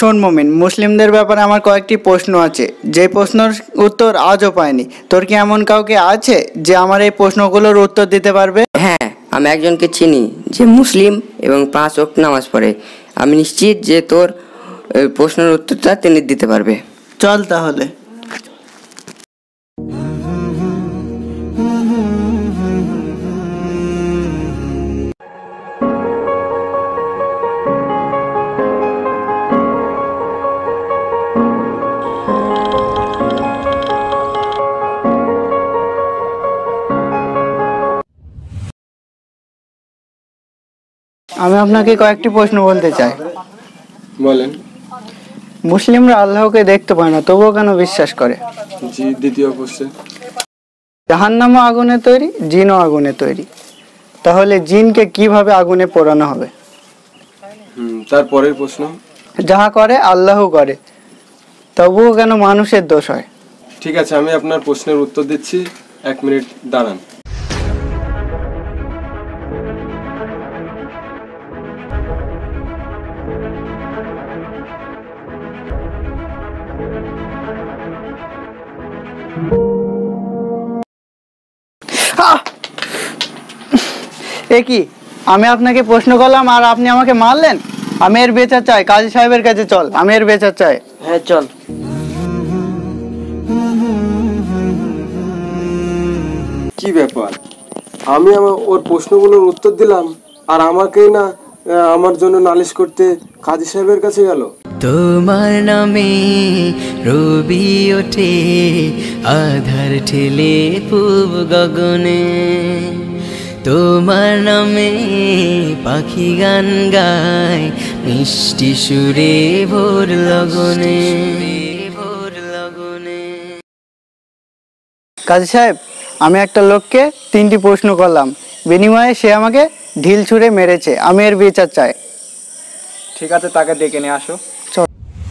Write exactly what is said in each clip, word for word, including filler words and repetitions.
শোন মুমিন, মুসলিমদের ব্যাপারে আমার কয়েকটি প্রশ্ন আছে, যে প্রশ্নের উত্তর আজও পাইনি। তোর কি এমন কাউকে আছে যে আমার এই প্রশ্নগুলোর উত্তর দিতে পারবে? হ্যাঁ, আমি একজনকে চিনি যে মুসলিম এবং পাঁচ ওয়াক্ত নামাজ পড়ে। আমি নিশ্চিত যে তোর প্রশ্নের উত্তরটা তিনি দিতে পারবে। চল তাহলে। আমি আপনাকে কয়েকটি প্রশ্ন বলতে চাই। বলেন। মুসলিমরা আল্লাহকে দেখতে পায় না, তবুও কেন বিশ্বাস করে? জি, দ্বিতীয় প্রশ্ন। জাহান্নামও আগুনে তৈরি, জিনও আগুনে তৈরি, তাহলে জিনকে কিভাবে আগুনে পোড়ানো হবে? হুম তারপরের প্রশ্ন। যাহা করে আল্লাহ করে, তবুও কেন মানুষের দোষ হয়? ঠিক আছে, আমি আপনার প্রশ্নের উত্তর দিচ্ছি, এক মিনিট দাঁড়ান। এ কি, আমি আপনাকে প্রশ্ন করলাম আর আপনি আমাকে মারলেন? আমি এর বিচার চাই, কাজী সাহেবের কাছে চল, আমি এর বিচার চাই। হ্যাঁ চল। কি ব্যাপার, আমি আমার ওর প্রশ্নগুলোর উত্তর দিলাম আর আমাকেই না আমার জন্য নালিশ করতে কাজী সাহেবের কাছে গেল? তোমার নামে রবি ওঠে আধার ঠেলে পূব গগনে, তোমার নামে পাখি গান গায় মিষ্টি সুরে ভোর লগনে, ভোর লগনে। কাজী সাহেব, আমি একটা লোককে তিনটি প্রশ্ন করলাম, বিনিময়ে সে আমাকে ঢিল ছুঁড়ে মেরেছে, আমি এর বিচার চাই। ঠিক আছে, তাকে ডেকে নিয়ে আসো। চল।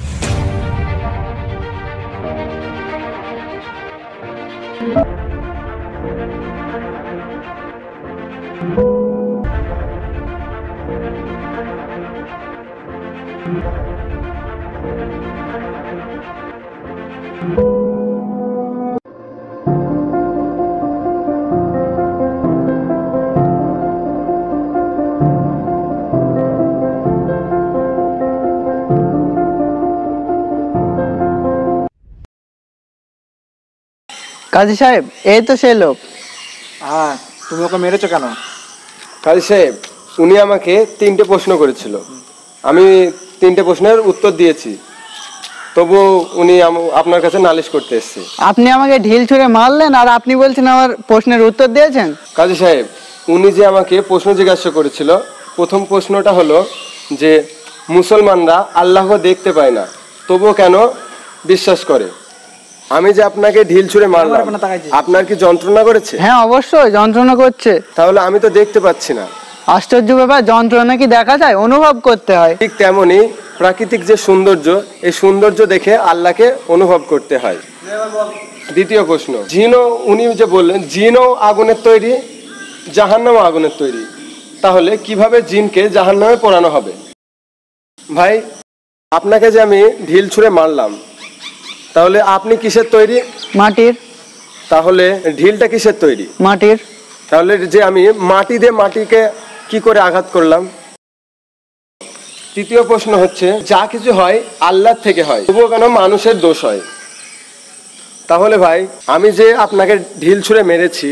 কাজী সাহেব, এই তো সেই লোক। হ্যাঁ, তুমি ওকে মেরেছো কেন? কাজী সাহেব, উনি আমাকে তিনটে প্রশ্ন করেছিল, আমি তিনটে প্রশ্নের উত্তর দিয়েছি, তবু উনি আপনার কাছে নালিশ করতে এসেছে। আপনি আমাকে ঢিল ছুঁড়ে মারলেন আর আপনি বলছেন আমার প্রশ্নের উত্তর দিয়েছেন? কাজী সাহেব, উনি যে আমাকে প্রশ্ন জিজ্ঞাসা করেছিল, প্রথম প্রশ্নটা হলো যে মুসলমানরা আল্লাহ দেখতে পায় না, তবুও কেন বিশ্বাস করে? আমি যে আপনাকে ঢিল ছুঁড়ে মারলাম, আপনার কি যন্ত্রণা করেছে? হ্যাঁ অবশ্যই যন্ত্রণা করছে। তাহলে আমি তো দেখতে পাচ্ছি না। আশ্চর্য ব্যাপার, যন্ত্রণা কি দেখা যায়? অনুভব করতে হয়। ঠিক তেমনি প্রাকৃতিক যে সৌন্দর্য, এই সৌন্দর্য দেখে আল্লাহকে অনুভব করতে হয়। দ্বিতীয় প্রশ্ন, জিনও, উনি যে বললেন জিনও আগুনের তৈরি, জাহান্নামও আগুনের তৈরি, তাহলে কিভাবে জিনকে জাহান্নামে পোড়ানো হবে? ভাই, আপনাকে যে আমি ঢিল ছুঁড়ে মারলাম, তাহলে আপনি কিসের তৈরি? মাটির। তাহলে ঢিলটা কিসের তৈরি? মাটির। তাহলে যে আমি মাটি দিয়ে মাটিকে কি করে আঘাত করলাম? তৃতীয় প্রশ্ন হচ্ছে, যা কিছু হয় আল্লাহর থেকে হয়, তবুও কেন মানুষের দোষ হয়? তাহলে ভাই, আমি যে আপনাকে ঢিল ছুঁড়ে মেরেছি,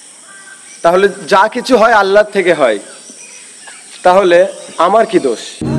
তাহলে যা কিছু হয় আল্লাহর থেকে হয়, তাহলে আমার কি দোষ?